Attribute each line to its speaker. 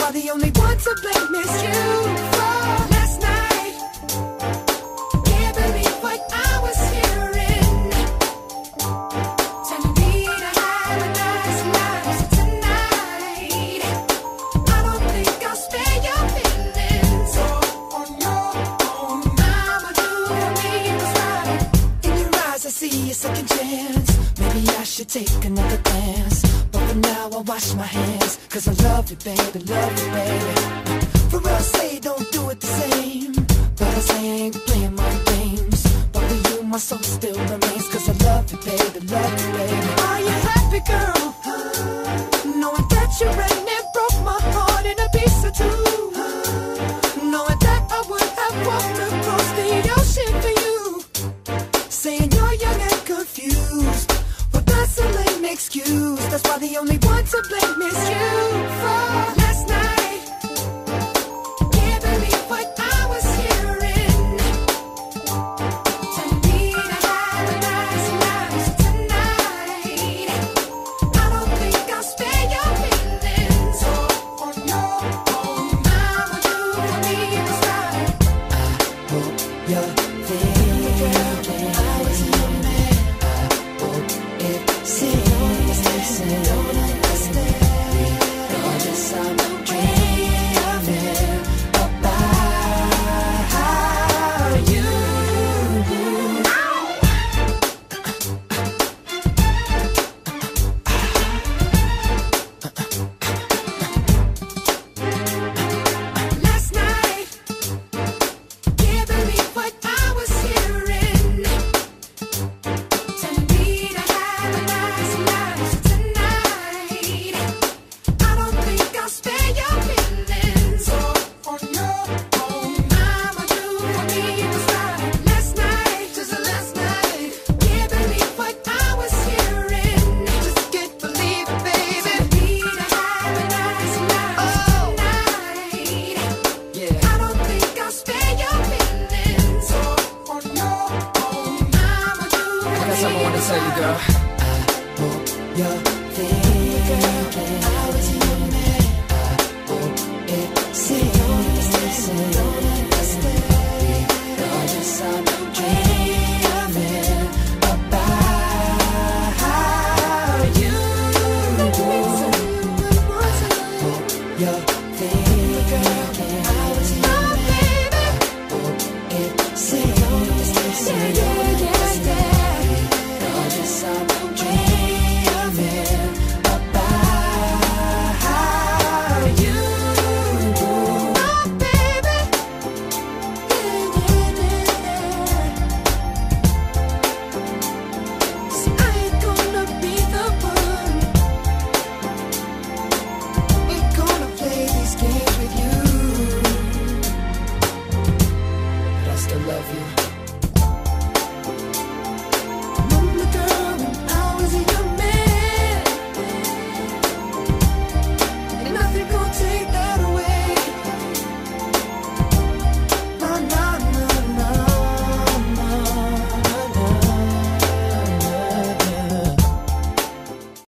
Speaker 1: why the only one to blame is you. For last night, can't believe what I was hearing. Telling me to have a nice life tonight. I don't think I'll spare your feelings. On your own, I'ma do for me what's right. In your eyes, I see a second chance. Maybe I should take another glance. But for now, I wash my hands. Cause I love you, baby, love you, baby. For real, say don't do it the same. But I say I ain't playing my games. But for you, my soul still remains. Cause I love you, baby, love you, baby. Are you happy, girl? Knowing that you ran and broke my heart in a piece or two. Knowing that I would have walked across the ocean for you. Saying you're young and confused. Well, that's a lame excuse. That's why the only one to blame is you. For last night, can't believe what I was hearing. Telling me to have a nice life tonight. I don't think I'll spare your feelings. On your own, I'ma do for me what's right. I hope you're thinking I was your man. I hope it seems don't understand. Regardless, I'm dreaming about you. Last night, can't believe what I was hearing. Telling me to have a nice life tonight. I don't think I'll spare your feelings. On your own, I'ma do for me what's right. Last night, just last night, can't believe what I was hearing. Just can't believe it, baby. Telling me to have a nice life tonight. Yeah. I don't think I'll spare your feelings. On your own, I'ma do for me.
Speaker 2: I got something I want to tell you, girl.
Speaker 1: I hope you're thinking I was your man. I hope it seems don't understand. Regardless, I'm dreaming about you. I hope you're thinking I